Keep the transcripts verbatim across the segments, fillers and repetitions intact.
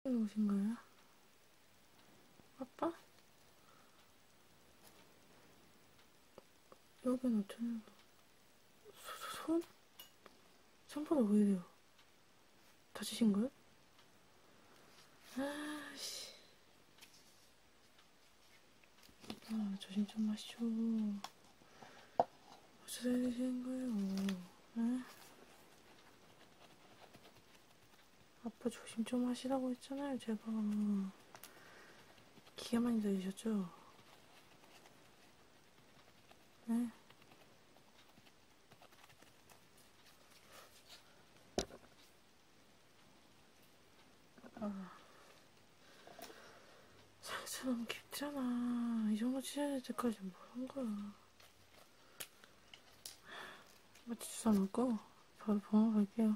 오신 거예요? 아빠? 여긴 어쩌는 손? 손바닥 왜 이래요? 다치신 거예요? 아씨. 아, 조심 좀 마시죠. 어쩌다 이러시는 거예요? 에? 아빠 조심 좀 하시라고 했잖아요, 제가. 기가 많이 들리셨죠? 에? 아, 상처 너무 깊잖아. 이 정도 치료될 때까지 뭘 한 거야. 마취 주사 맞고 바로 병원 갈게요.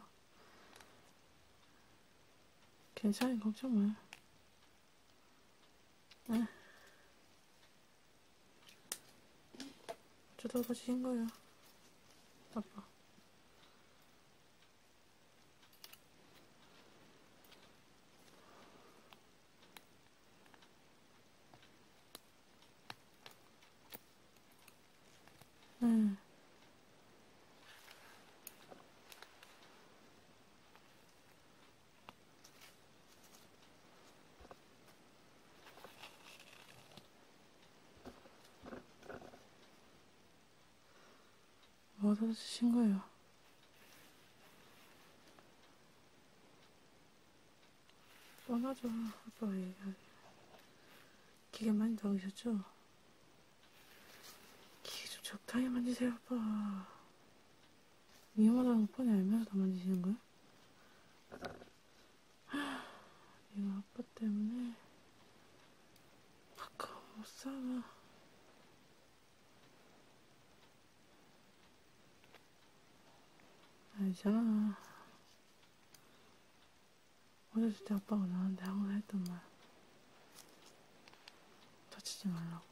괜찮아요, 걱정 마요. 에? 어쩌다 다치신 거예요, 아빠. 응. 뭐하다 다치신 거예요? 뻔하죠, 아빠가 얘기하기. 기계 많이 나오셨죠? 기계 좀 적당히 만지세요, 아빠. 위험하다는 거 뻔히 알면서 다 만지시는 거야? 내가 아빠 때문에 가까워 못 살아. 알잖아. 어렸을 때 아빠가 나한테 항상 했던 말. 다치지 말라고.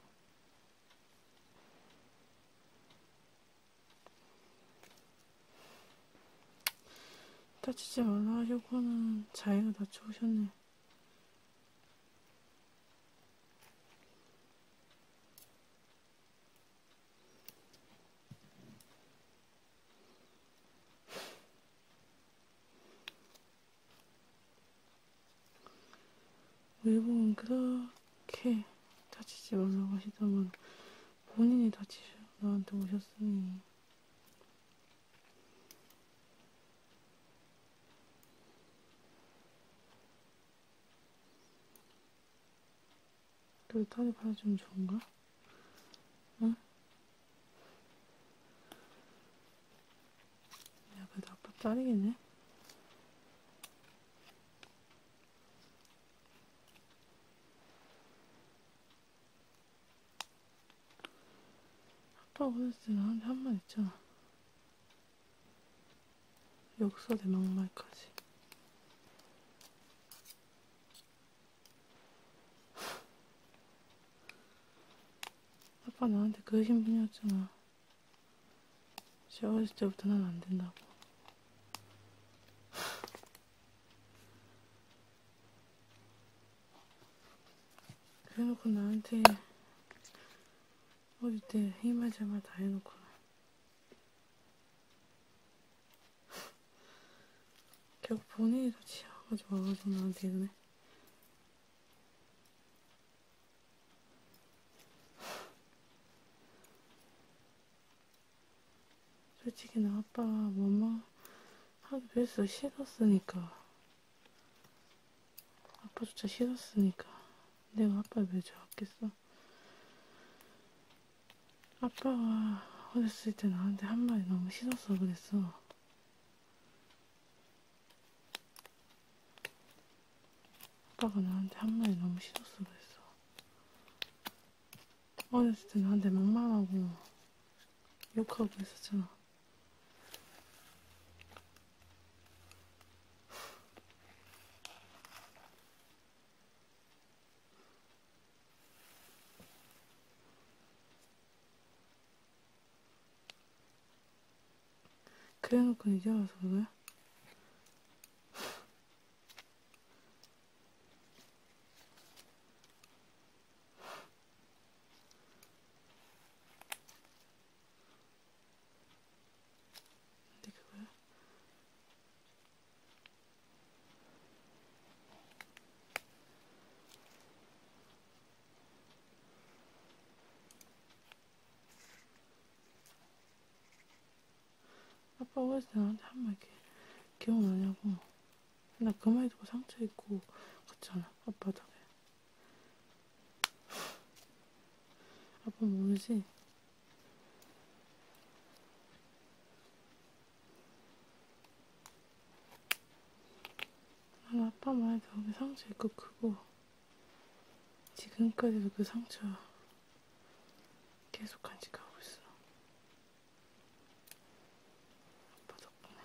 다치지 말라 하려고는 자기가 다쳐오셨네. 외국은 그렇게 다치지 말라고 하시더만 본인이 다치셔 나한테 오셨으니. 그래도 딸이 받아주면 좋은가? 응? 야, 그래도 아빠 딸이겠네? 아빠 어렸을 때 나한테 한 말 있잖아. 역사대 막말까지. 아빠 나한테 그러신 분이었잖아. 제가 어렸을 때부터 난 안 된다고. 그래놓고 나한테 어릴 때 이말 저말 다 해놓고 결국 본인이 다 치아가지고 와가지고 나한테 이러네. 솔직히 나 아빠 뭐뭐 하기 위해서 싫었으니까, 아빠조차 싫었으니까 내가 아빠를 왜 좋아했겠어. 아빠가 어렸을 때 나한테 한 말이 너무 싫어서 그랬어. 아빠가 나한테 한 말이 너무 싫어서 그랬어. 어렸을 때 나한테 막말하고 욕하고 했었잖아. 그래놓고 이제 와서 그래? 아빠 어렸을 때 나한테 한 말 이렇게 기억나냐고. 나 그 말 듣고 상처 입고 갔잖아, 앞바닥에. 아빠 모르지? 난 아빠 말에 되게 상처 입고 크고 지금까지도 그 상처 계속 간직하고 있어. 아빠 덕분에.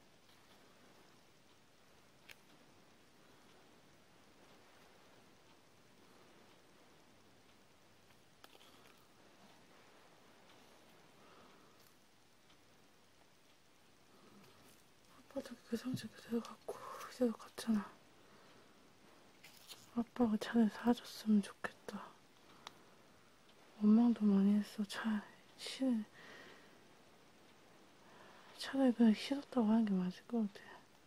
아빠도 그 상처 그대로 갖고 그대로 갔잖아. 아빠가 차라리 사줬으면 좋겠다. 원망도 많이 했어. 차, 시, 차라리 그냥 싫었다고 하는 게 맞을 것 같아.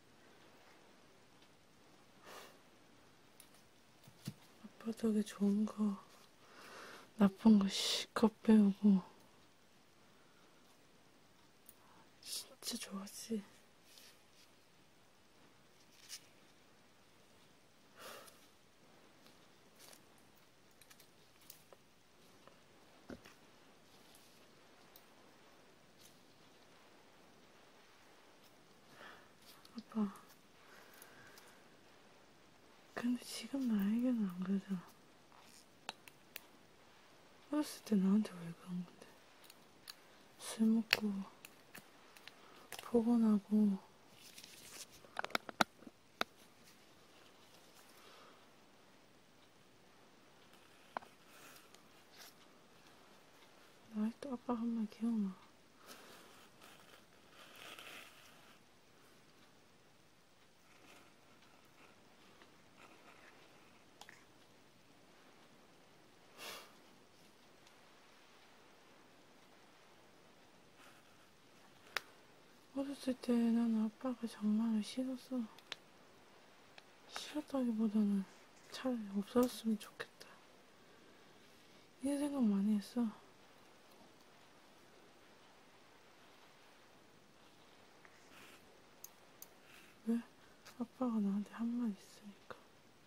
아빠 덕에 좋은 거, 나쁜 거 실컷 배우고 진짜 좋았지. 아빠. 근데 지금 나에게는 안 그러잖아. 어렸을 때 나한테 왜 그런 건데? 술 먹고 포근하고 나 아직도 아빠 한 말 기억나. 어렸을 때 난 아빠가 정말 싫었어. 싫었다기보다는 차라리 없었으면 좋겠다. 이런 생각 많이 했어. 왜? 아빠가 나한테 한 말 있으니까.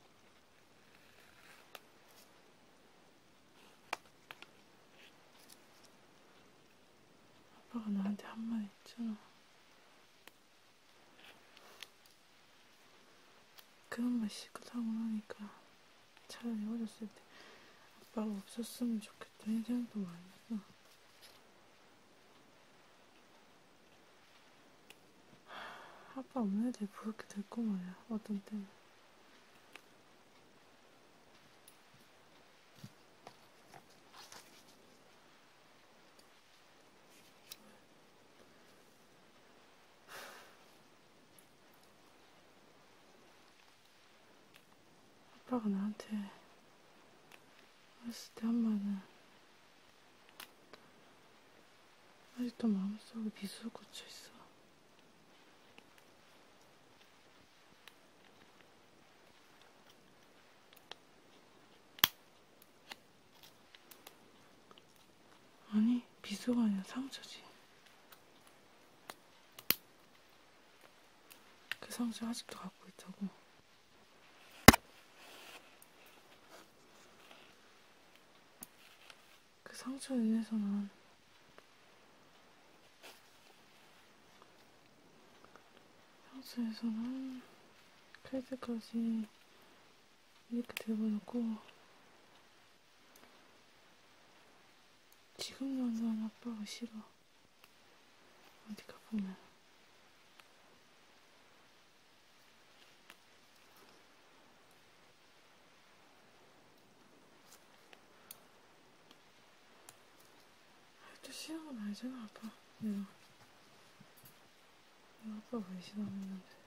아빠가 나한테 한 말 있잖아. 그런 말 실컷 하고 나니까 차라리 어렸을 때 아빠가 없었으면 좋겠다. 이런 생각도 많이 했어. 아빠 없는 애들이 부럽게 됐고 말이야. 어떤 때는. 아빠가 나한테 어렸을 때 한 말은 아직도 마음속에 비수로 꽂혀있어. 아니, 비수가 아니라 상처지. 그 상처 아직도 갖고 있다고. 그 상처로 인해서 난 상처에서 난 클 때까지 이렇게 돼버렸고 지금 난 아빠가 싫어. 어디 가보면 또 싫은 건 알잖아. 아빠 내가 내가 아빠가 왜 싫어했는데.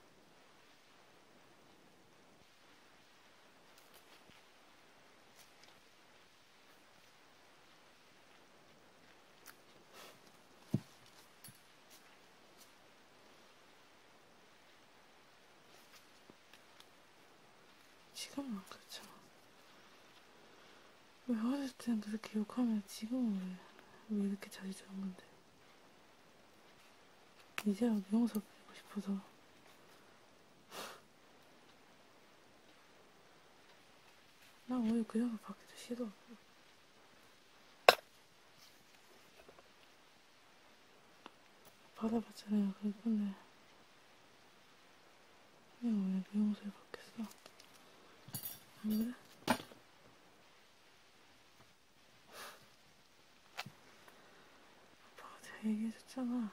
지금은 안 그렇잖아. 왜 어렸을 땐 그렇게 욕하면 지금은 왜, 왜 이렇게 자주 저런 건데. 이제야 미용사 부리고 싶어서. 나 오히려 그 형을 받기도 싫어. 받아봤잖아요. 그럴 건데. 그냥 왜 미용사를 받겠어? 안 그래? 아빠가 내가 얘기해줬잖아.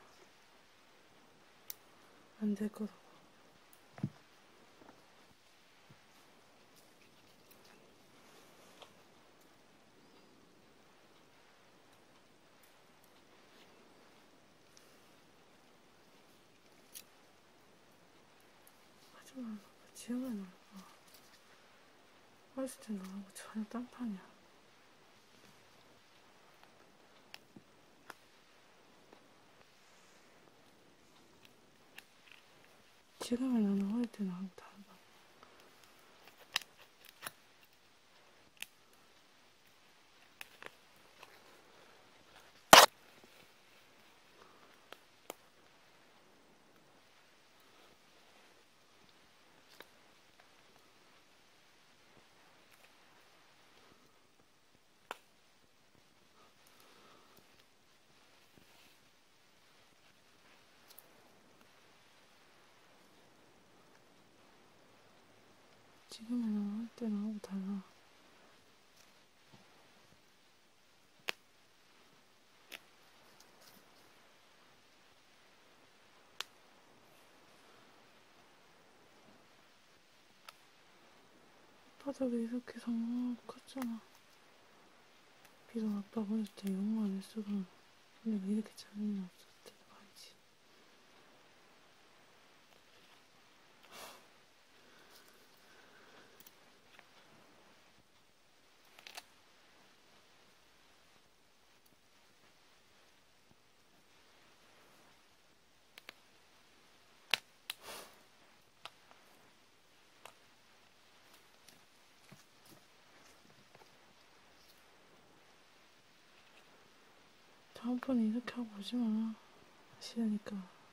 안 될 거라고. 하지만 지금은 알아. 어렸을 때 너하고 전혀 딴판이야. 지금의 나는 어릴 때 나하고 다르다. 지금의 나는 어릴 때 나하고 달라. 아빠도 이렇게 성공하고 컸잖아. 비록 아빠 어릴 때 욕만 했어도 내가 이렇게 자신이 없었을 때도 말이지. 다음번에 이렇게 하고 오지 마. 싫으니까.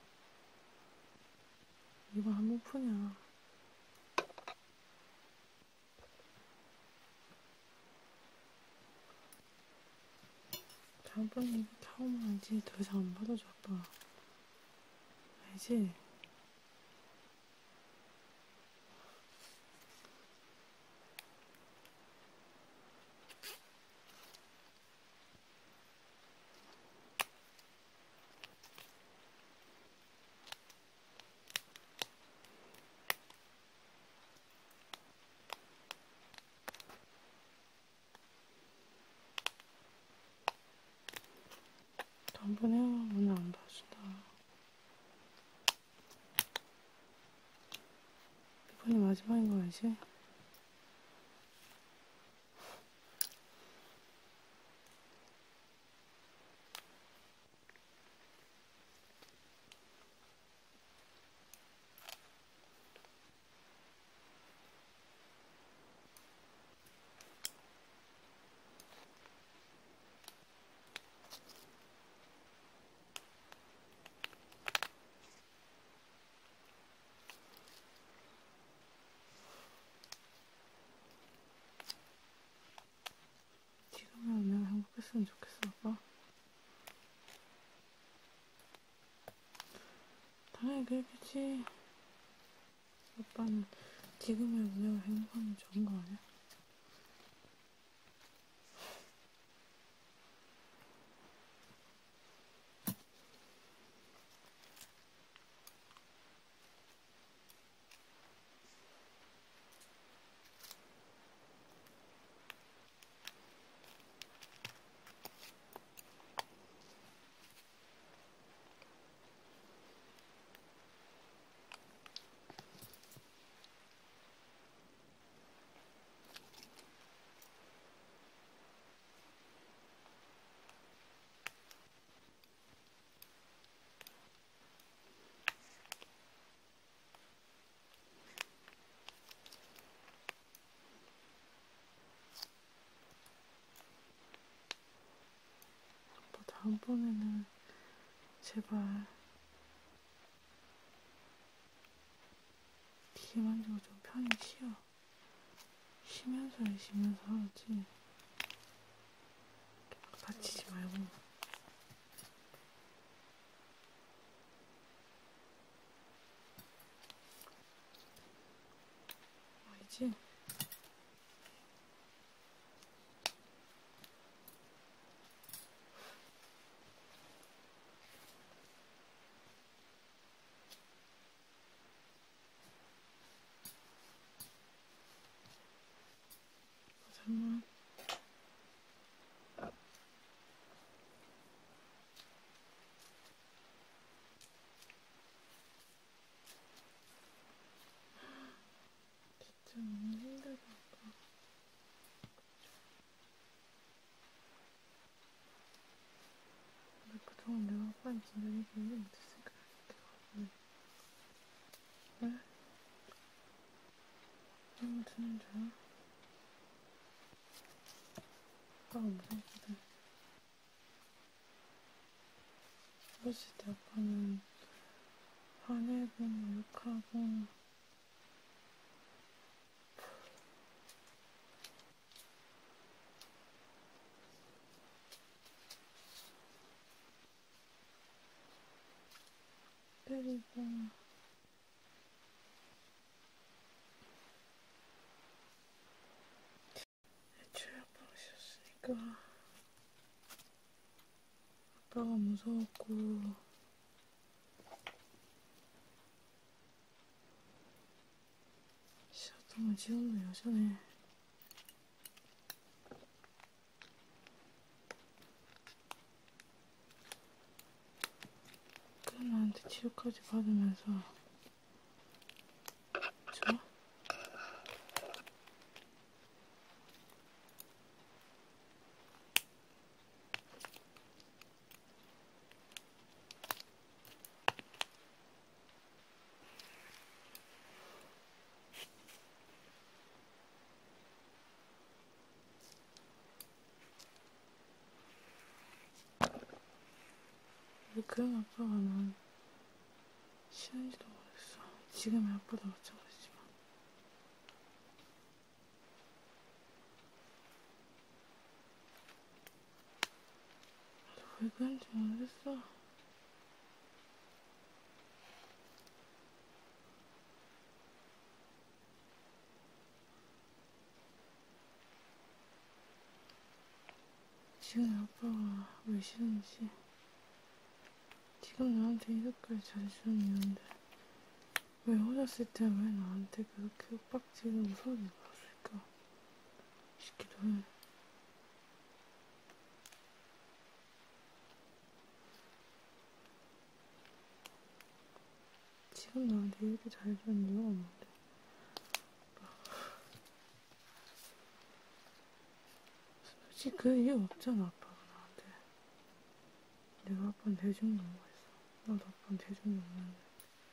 이번 한 번뿐이야. 다음번에 이렇게 하고만 알지. 더 이상 안 받아줘, 아빠. 알지? 다음번에 오늘 안 봐준다. 이번이 마지막인 거 알지? 지금이라도 내가 행복했으면 좋겠어, 아빠. 당연히 그랬겠지. 아빠는 지금이라도 내가 행복하면 좋은 거 아니야? 아빠 다음번에는 제발 만지고 좀 편히 쉬어. 쉬면서 해, 쉬면서 하지. 막 다치지 말고. 알지? 잠깐만. 진짜 너무 힘들다. 근데 그동안 내가 아빠는 진짜 이렇게 이해 못했으니까 이렇게 가거든. 왜? 너무 드는 줄 알아? 아빠가 무섭거든. 어렸을 때 아빠는 화내고 욕하고 때리고 애초에 아빠가 싫었으니까 아빠가 무서웠고 싫었던 건 지금도 여전해. 그 나한테 치료까지 받으면서 좋아? 왜 그런 아빠가 난 싫은지도 모르겠어. 지금의 아빠도 마찬가지지만. 나도 왜 그런지 모르겠어. 지금의 아빠가 왜 싫은지. 지금 나한테 이렇게 잘해주는 이유인데 왜 어렸을 때 왜 나한테 그렇게 윽박지르고 소리 질렀을까 싶기도 해. 지금 나한테 이렇게 잘해주는 이유가 뭔데? 솔직히 그 이유 없잖아. 아빠가 나한테. 내가 아빠한테 해준 게 뭐가 있어. 나도 아빠한테 해준 게 없는데.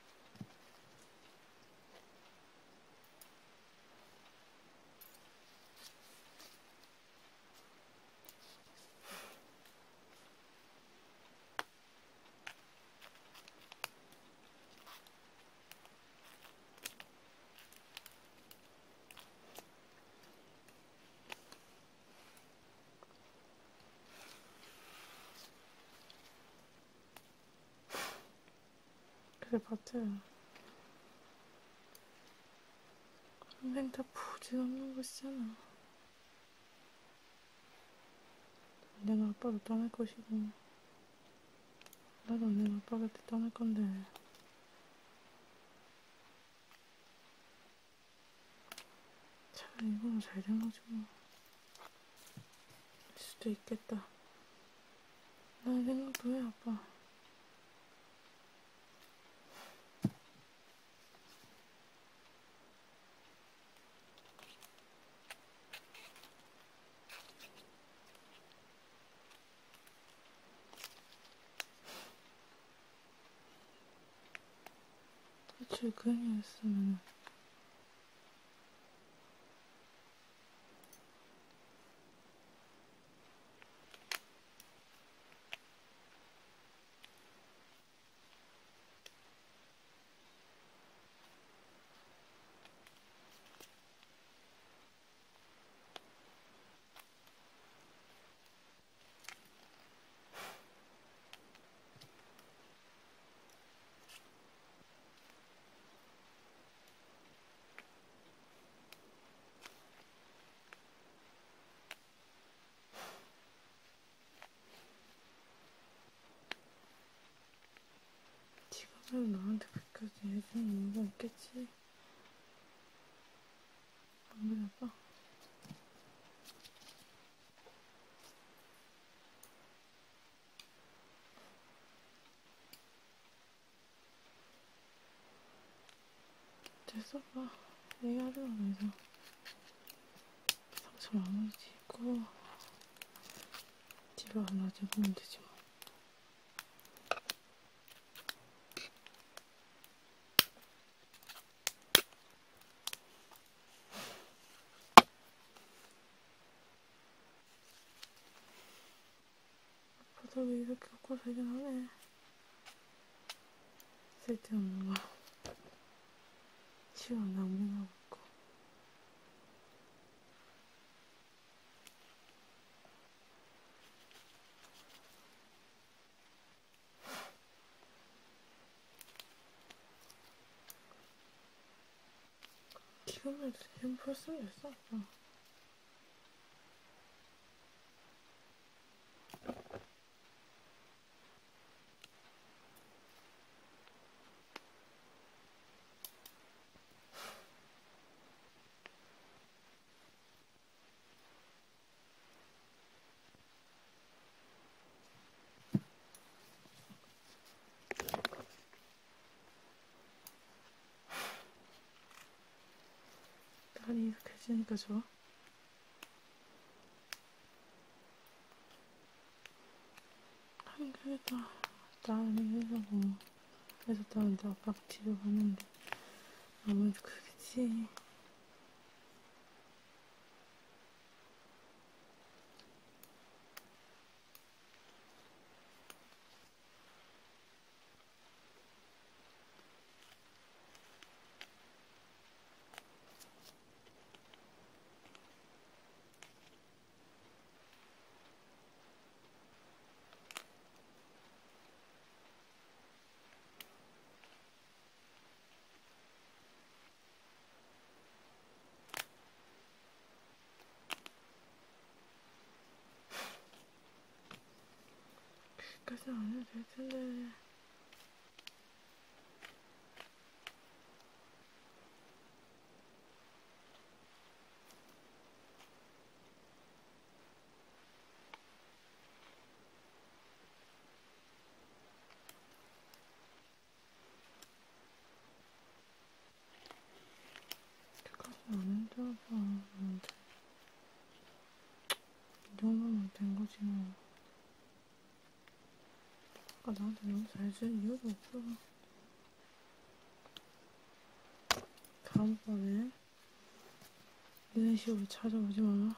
그래 봤자야. 평생 다 부질없는 것이잖아. 내가 아빠도 떠날 것이고 나도 내가 아빠 곁에 떠날 건데 차라리 이거는 잘된 거지 뭐. 될 수도 있겠다. 나의 생각도 해 아빠. 애초에 그런 일이었으면 그래도 나한테 그렇게까지 해주는 이유가 있겠지. 안 그래, 아빠? 됐어, 봐. 얘기하려고 해서 상처 마무리 짓고 집에 가서 나중에 보면 되지 뭐. 아빠도 왜 이렇게 갖고 살긴 하네. 쓸데없는 거 시간 낭비하고 있고. 기분을 힘 풀었으면 됐어, 아빠. 딸이 이렇게 해주니까 좋아? 하긴 그래도 딸이 해서고 해서 딸한테 아빠가 집에 갔는데 아무래도 그러겠지. 그까지 안 해도 될 텐데. 그까지 안 해도 아빠 나한테 이 정도면 된 거지 뭐. 아까 나한테 너무 잘해주는 이유도 없어. 다음번에 이런 식으로 찾아오지 마.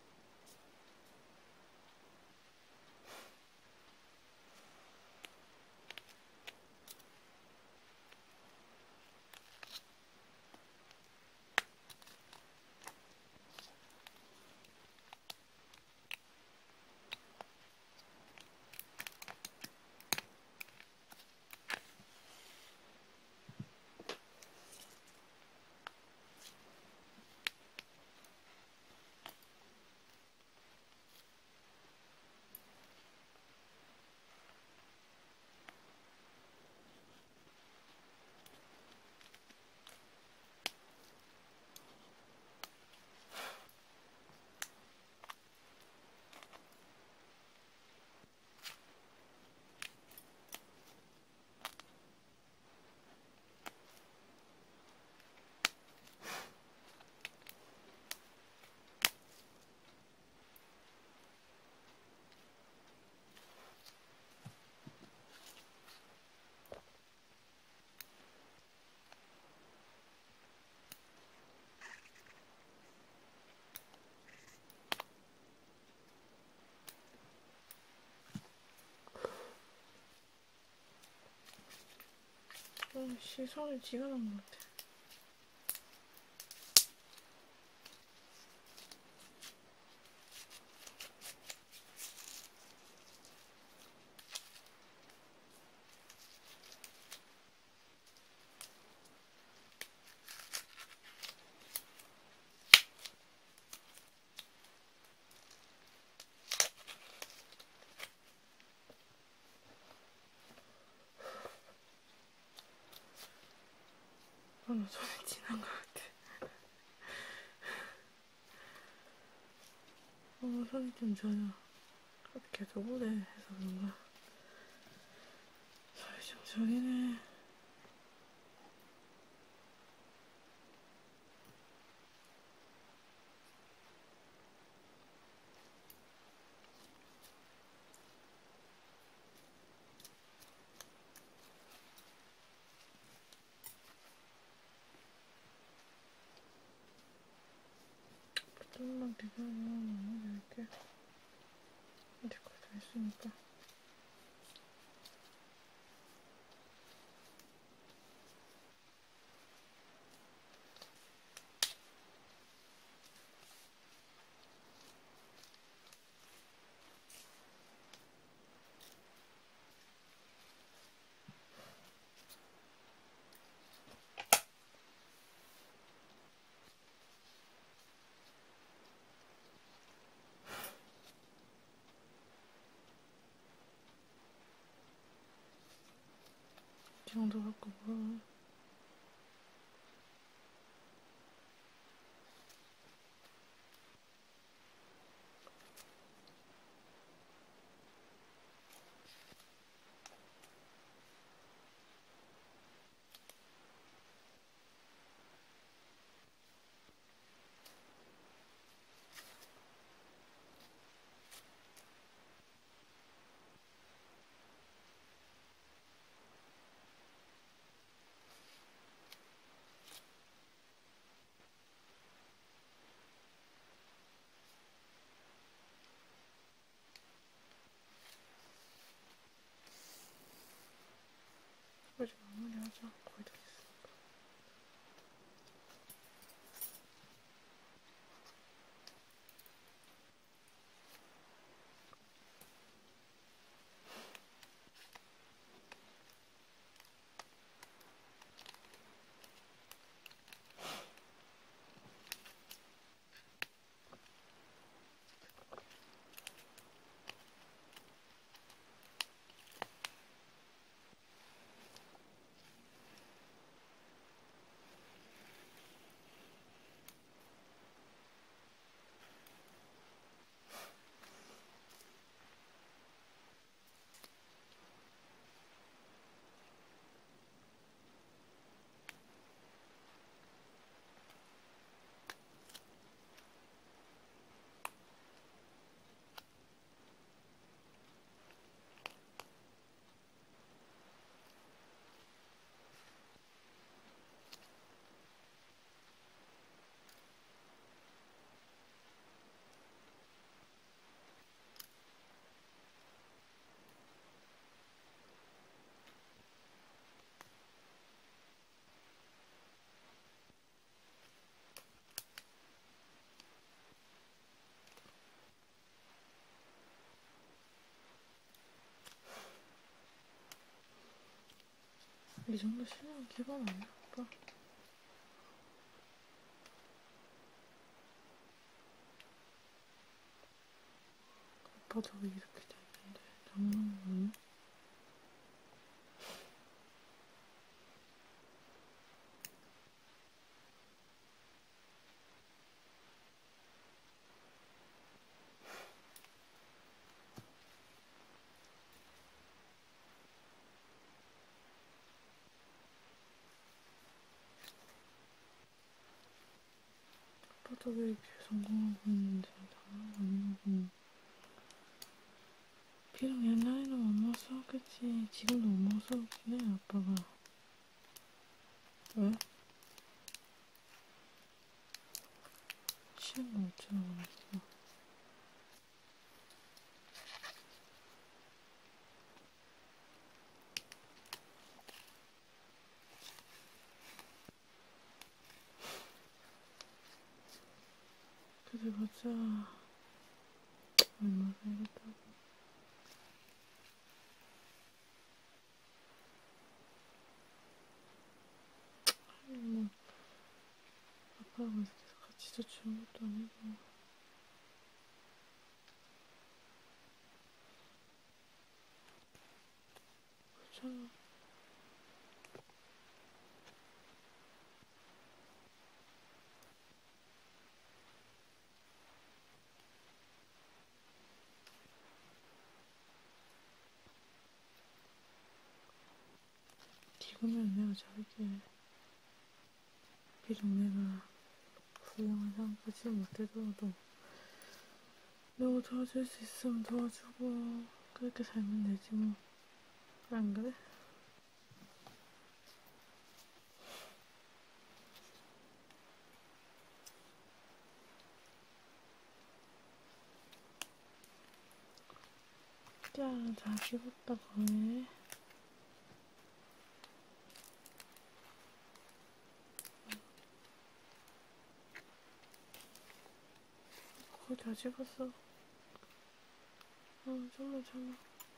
어, 씨, 손을 쥐가 넣은 것 같아. 아빠는 손에 진한 것 같아. 어, 손이 좀 저려. 계속 오래 해서 그런가. 손이 좀 저리네. 좀만 기다려. 나머지 할게. 이제 거의 다 했으니까. 이 정도 갖고 뭐. 이제 마무리하자. 거의 다 했으니까. 이 정도 실력은 기본 아니야, 오빠? 오빠도 왜 이렇게 돼 있는데 나만 모르네? 오빠도 왜 이렇게 성공하고 있는데 나만 아니고. 비록 옛날에는 못 먹었겠지. 지금도 못 먹었긴 해, 아빠가. 왜? 싫은 거 어쩌라고 그랬어. 그래 보자. 얼마 살겠다고. 아니 뭐 아빠랑 이렇게 같이 더 주는 것도 아니고. 그렇잖아. 그러면 내가 잘할게. 비록 내가 훌륭한 상까지는 못해도 내가 도와줄 수 있으면 도와주고 그렇게 살면 되지 뭐. 안 그래? 자, 다 식었다 거네. 거의 다 식었어. 어, 좀만 참아.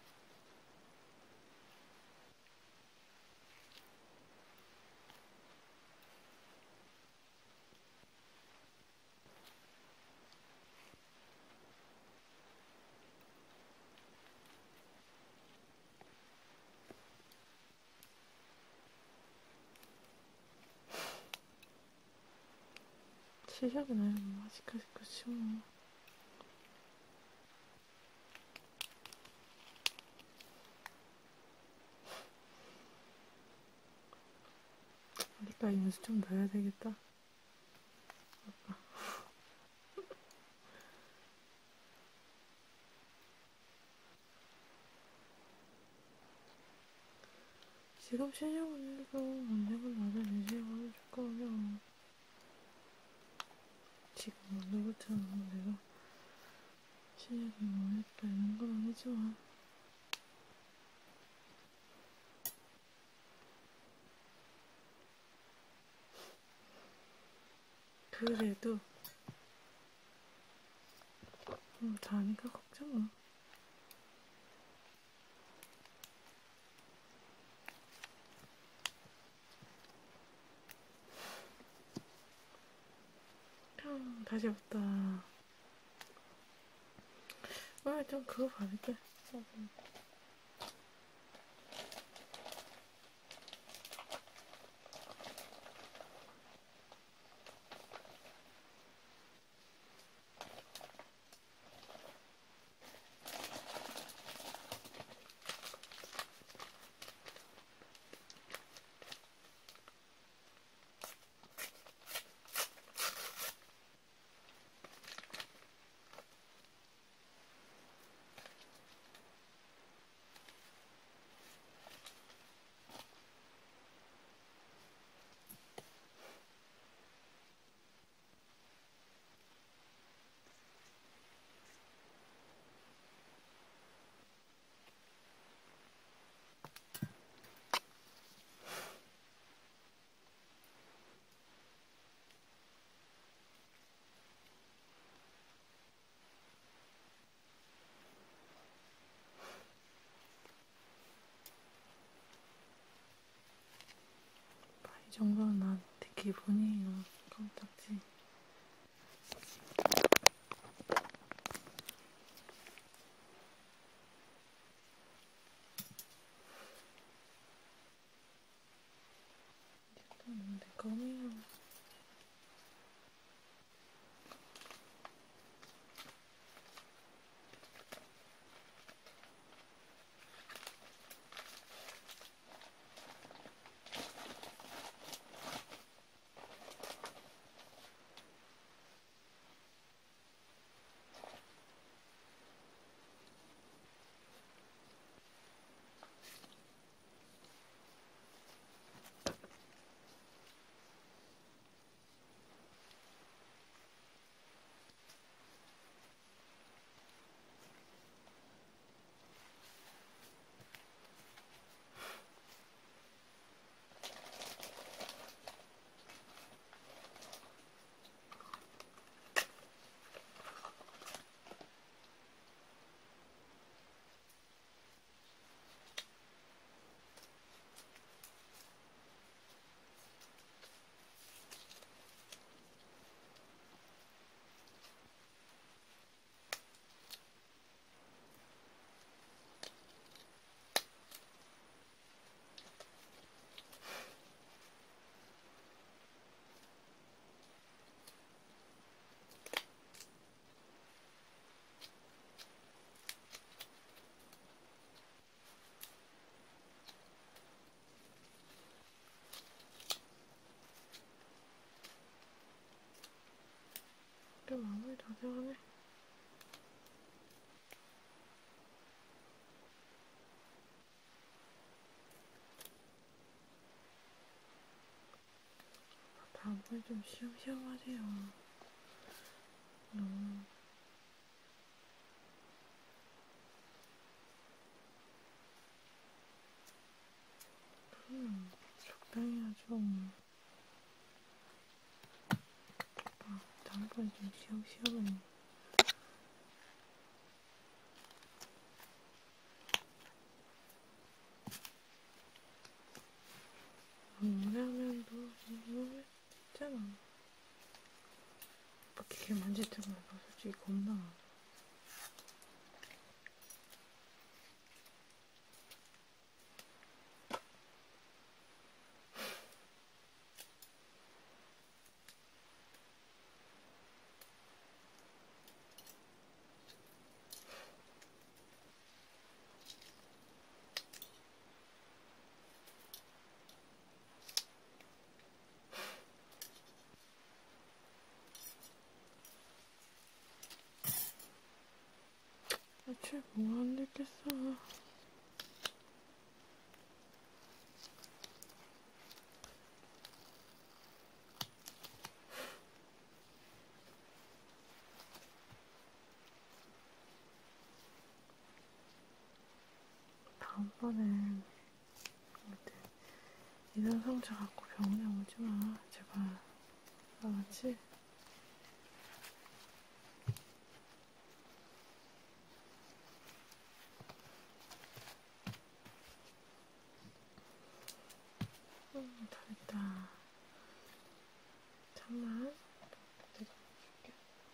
시작은 아니고 아직까지 끝이 뭐. 우리가 연습 좀 더 해야 되겠다. 아빠. 지금 신청을 해도 언젠가 나를 내시하고 해줄 거면 지금 오늘부터는 내가 신약이 뭐했다 이런 건 아니지만 그래도 음, 다 아니까 걱정 마. 형 다시 왔다. 아, 일단 그거 받을게. 이 정도는 나한테 기본이에요. 껌딱지. 이거는 내 껌이야. 가져가네. 다음번에 좀 시험시험 하세요. 너무 음, 적당히 하죠. 아, 다음번에 좀 시험시험해. 오래 하면 너 이거 했잖아. 오빠 기계 만질 때마다 솔직히 겁나. 애초에 뭐가 안 됐겠어. 다음번엔 이런 상처 갖고 병원에 오지 마. 제발. 알았지? 음, 다 됐다. 잠만. 내가 줄게.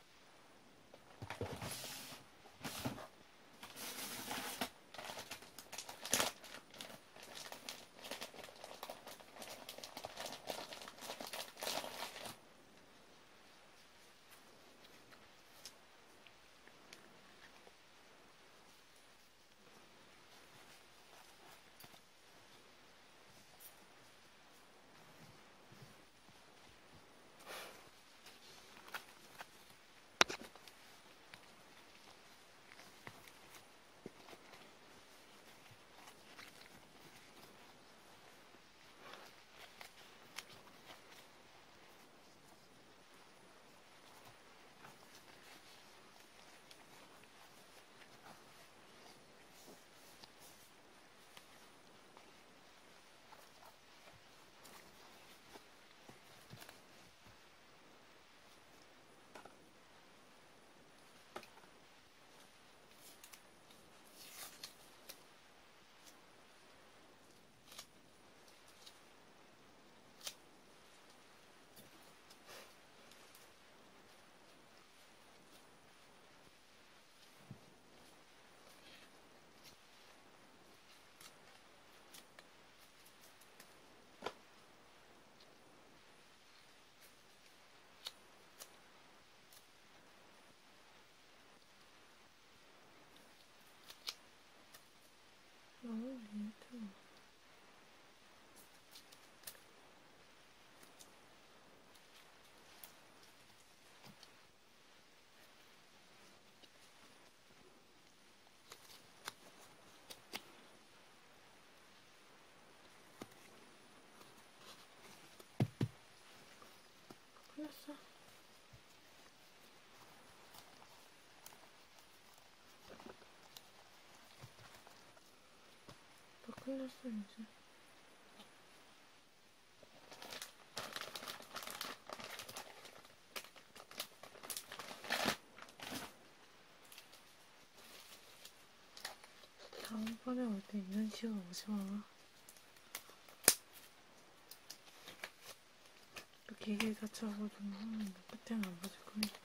너무 이해돼. 끝났어. 너 끝났어 이제. 다음번에 올 때 이런 식으로 오지 마. 또 기계 다쳐가지고 음, 그때는 안 봐줄 거니까.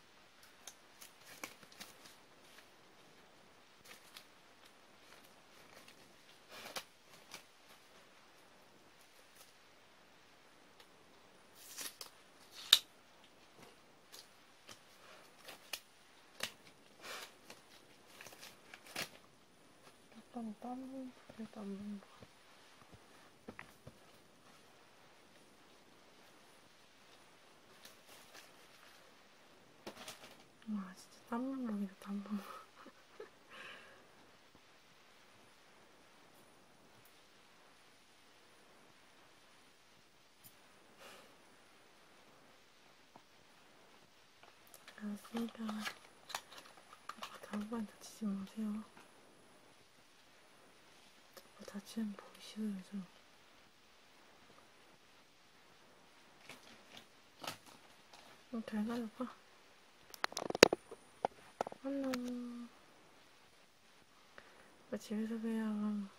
일단 땀, 일단 안 봐. 와, 진짜 땀방울이다, 땀방울. 알았으니까 다음번 다치지 마세요. 다치면 보기 싫어요, 저. 응, 잘 가려봐. 안녕. 집에서 봬요.